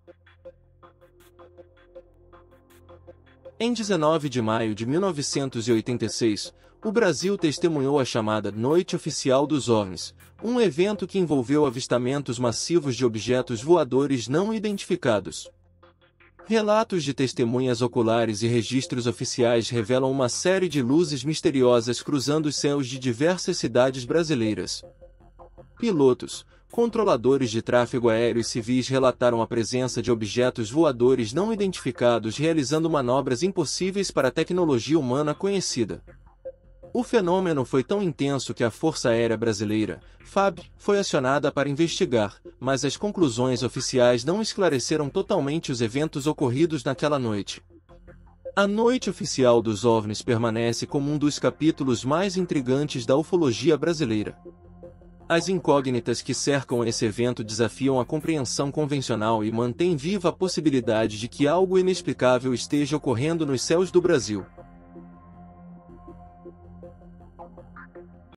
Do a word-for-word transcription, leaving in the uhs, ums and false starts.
Em dezenove de maio de mil novecentos e oitenta e seis, o Brasil testemunhou a chamada Noite Oficial dos OVNIs, um evento que envolveu avistamentos massivos de objetos voadores não identificados. Relatos de testemunhas oculares e registros oficiais revelam uma série de luzes misteriosas cruzando os céus de diversas cidades brasileiras. Pilotos, controladores de tráfego aéreo e civis relataram a presença de objetos voadores não identificados realizando manobras impossíveis para a tecnologia humana conhecida. O fenômeno foi tão intenso que a Força Aérea Brasileira, F A B, foi acionada para investigar, mas as conclusões oficiais não esclareceram totalmente os eventos ocorridos naquela noite. A Noite Oficial dos OVNIs permanece como um dos capítulos mais intrigantes da ufologia brasileira. As incógnitas que cercam esse evento desafiam a compreensão convencional e mantêm viva a possibilidade de que algo inexplicável esteja ocorrendo nos céus do Brasil.